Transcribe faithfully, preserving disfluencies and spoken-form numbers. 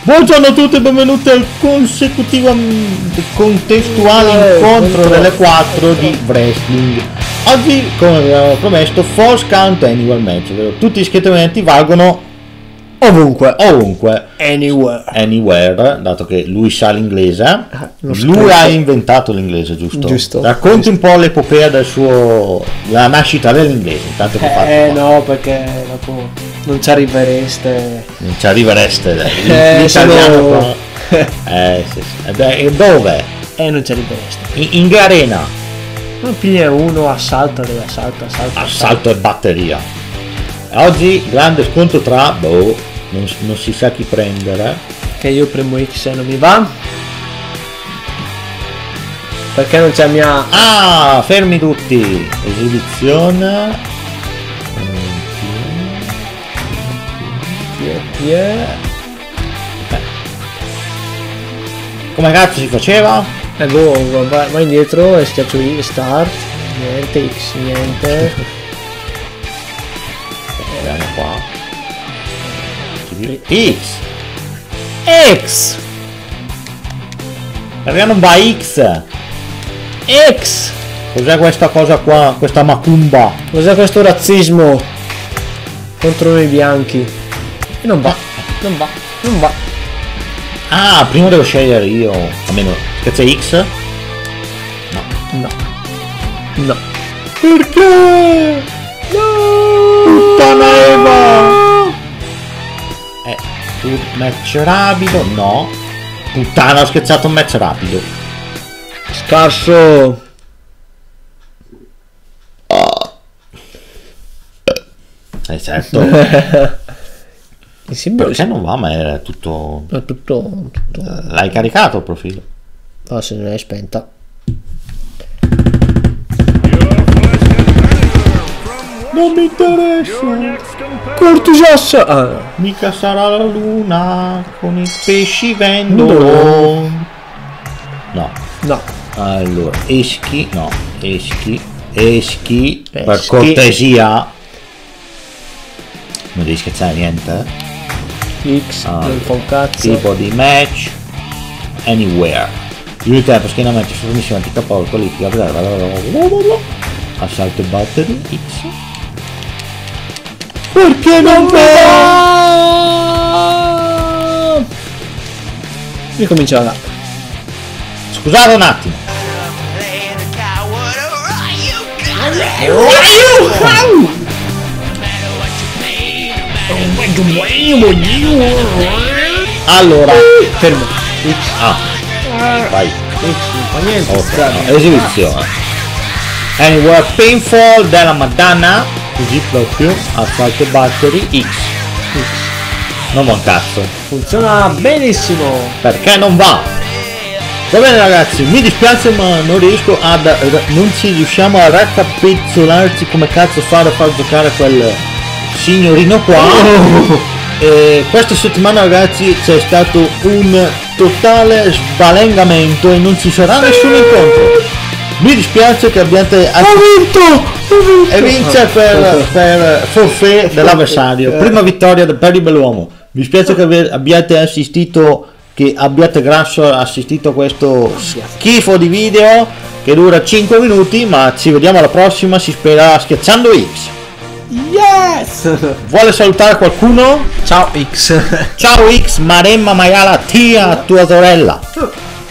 Buongiorno a tutti e benvenuti al consecutivo contestuale incontro delle quattro di wrestling. Oggi, come abbiamo promesso, Falls Count Anywhere Match, ovvero tutti gli schieramenti valgono ovunque, ovunque, anywhere, anywhere, dato che lui sa l'inglese. Ah, lui ha inventato l'inglese, giusto? Giusto. Racconti un po' l'epopea del suo, la nascita dell'inglese, intanto che Eh, fatto no, perché dopo non ci arrivereste. non ci arrivereste dai. Eh, L'italiano sono- qua. Eh sì, sì. E beh, e dove? Eh, non ci arrivereste. In, in che arena? Non piglia uno, assalta dove assalta, assalta. Assalto e batteria. Oggi grande scontro tra boh, non, non si sa chi prendere. Che io premo X e non mi va. Perché non c'è mia. Ah, fermi tutti. Esibizione. Yeah, yeah. Come cazzo si faceva? E boh, vai, vai indietro e schiaccio I, start. Niente, X, niente. Vediamo qua. X. X! Perché non va X? X! Cos'è questa cosa qua? Questa macumba? Cos'è questo razzismo contro noi bianchi? E non va, non va, non va. Ah, prima devo scegliere io. Almeno che c'è X? No. No. No. Perché? No! Puttana Eva! Eh, tu match rapido? No. Puttana, ho scherzato un match rapido. Scarso. Eh certo. Il simbolo Perché non va? Ma era tutto. è tutto, tutto. L'hai caricato il profilo? Ah, se non è spenta. Non mi interessa. Cortugias! Ah, Mica sarà la luna con i pesci vendono. No. no. Allora, eschi, no, eschi, eschi, per Eschi. cortesia. Non devi scherzare niente. X, Ah, non fa un cazzo. Tipo di match, anywhere. Io tempo, schienamento, sottomissione, anticapo, qualifica, assalto e battery, X. Perché non va? Ricomincia da. Scusate un attimo. Allora, Fermo. X, ah, vai. X, non fa niente. Ok, strano. no, esibizione. Anywhere painful della Madonna, così proprio, assalto e battery, X. Non va un cazzo. Funziona benissimo. Perché non va? Va bene ragazzi, mi dispiace ma non riesco ad, non ci riusciamo a raccapezzolarci come cazzo fare a far giocare quel signorino qua. E questa settimana ragazzi c'è stato un totale sbalengamento e non ci sarà nessun incontro. Mi dispiace che abbiate vinto! e vince per, per forfait dell'avversario. Prima vittoria per il bell'uomo. Mi spiace che ave- abbiate assistito, che abbiate grasso assistito a questo schifo di video che dura cinque minuti, ma ci vediamo alla prossima, si spera schiacciando X. Yes! Vuole salutare qualcuno? Ciao X. Ciao X, Maremma Maiala, tia tua sorella.